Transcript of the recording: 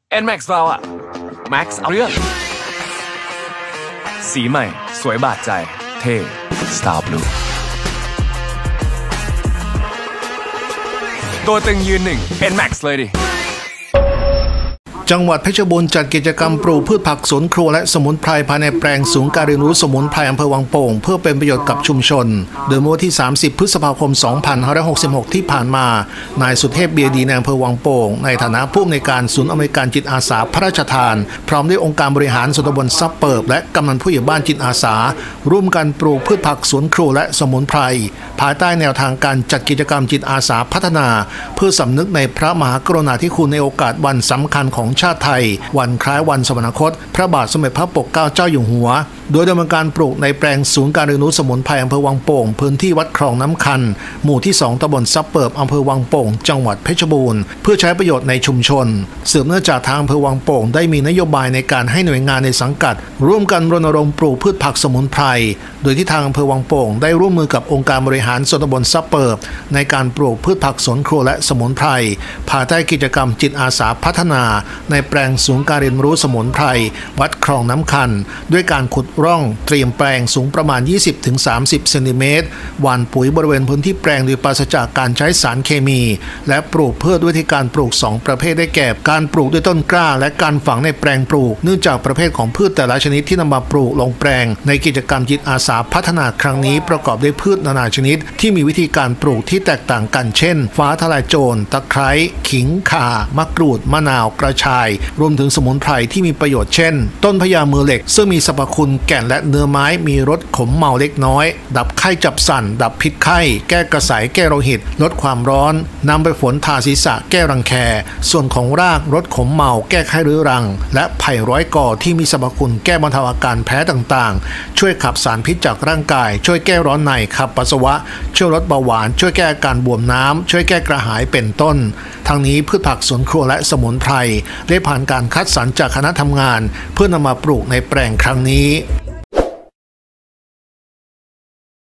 NMAX เราอะ Max เอาเรื่องสีใหม่สวยบาดใจเท่ Star Blue ตัวตึงยืนหนึ่ง NMAX เลยดิจังหวัดเพชรบูรณ์จัดกิจกรรมปลูกพืชผักสวนครัวและสมุนไพรภายในแปลงศูนย์การเรียนรู้สมุนไพรอำเภอวังโป่งเพื่อเป็นประโยชน์กับชุมชนโดยเมื่อวันที่30 พฤษภาคม 2566 ที่ผ่านมานายสุเทพเบียร์ดีในอำเภอวังโป่งในฐานะผู้อำนวยการศูนย์อำนวยการจิตอาสาพระราชทานพร้อมด้วยองค์การบริหารส่วนตำบลซับเปิบและกำนันผู้ใหญ่บ้านจิตอาสาร่วมกันปลูกพืชผักสวนครัวและสมุนไพรภายใต้แนวทางการจัดกิจกรรมจิตอาสาพัฒนาเพื่อสำนึกในพระมหากรุณาธิคุณในโอกาสวันสำคัญของชาติไทยวันคล้ายวันสวรรคตพระบาทสมเด็จพระปกเกล้าเจ้าอยู่หัวโดยดำเนินการปลูกในแปลงศูนย์การเรียนรู้สมุนไพรอำเภอวังโป่งพื้นที่วัดคลองน้ำคันหมู่ที่2ตำบลซับเปิบอำเภอวังโป่งจังหวัดเพชรบูรณ์เพื่อใช้ประโยชน์ในชุมชนสืบเนื่องจากทางอำเภอวังโป่งได้มีนโยบายในการให้หน่วยงานในสังกัดร่วมกันรณรงค์ปลูกพืชผักสมุนไพรโดยที่ทางอำเภอวังโป่งได้ร่วมมือกับองค์การบริหารส่วนตำบลซับเปิบในการปลูกพืชผักสวนครัวและสมุนไพรภายใต้กิจกรรมจิตอาสาพัฒนาในแปลงศูนย์การเรียนรู้สมุนไพรวัดคลองน้ำคันด้วยการขุดร่องเตรียมแปลงสูงประมาณ 20-30 เซนติเมตรหว่านปุ๋ยบริเวณพื้นที่แปลงโดยปราศจากการใช้สารเคมีและปลูกพืชด้วยวิธีการปลูก2ประเภทได้แก่การปลูกด้วยต้นกล้าและการฝังในแปลงปลูกเนื่องจากประเภทของพืชแต่ละชนิดที่นำมาปลูกลงแปลงในกิจกรรมจิตอาสาพัฒนาครั้งนี้ประกอบด้วยพืชนานาชนิดที่มีวิธีการปลูกที่แตกต่างกันเช่นฟ้าทลายโจรตะไคร้ขิงข่ามะกรูดมะนาวกระชายรวมถึงสมุนไพรที่มีประโยชน์เช่นต้นพญามือเหล็กซึ่งมีสรรพคุณแก่นและเนื้อไม้มีรสขมเมาเล็กน้อยดับไข้จับสั่นดับพิษไข้แก้กระสายแก้โลหิตลดความร้อนนำไปฝนทาศีรษะแก้รังแคส่วนของรากรสขมเมาแก้ไข้เรื้อรังและไผ่ร้อยก่อที่มีสรรพคุณแก้บรรเทาอาการแพ้ต่างๆช่วยขับสารพิษจากร่างกายช่วยแก้ร้อนในขับปัสสาวะช่วยลดเบาหวานช่วยแก้อาการบวมน้ำช่วยแก้กระหายเป็นต้นทั้งนี้พืชผักสวนครัวและสมุนไพรได้ผ่านการคัดสรรจากคณะทำงานเพื่อนำมาปลูกในแปลงครั้งนี้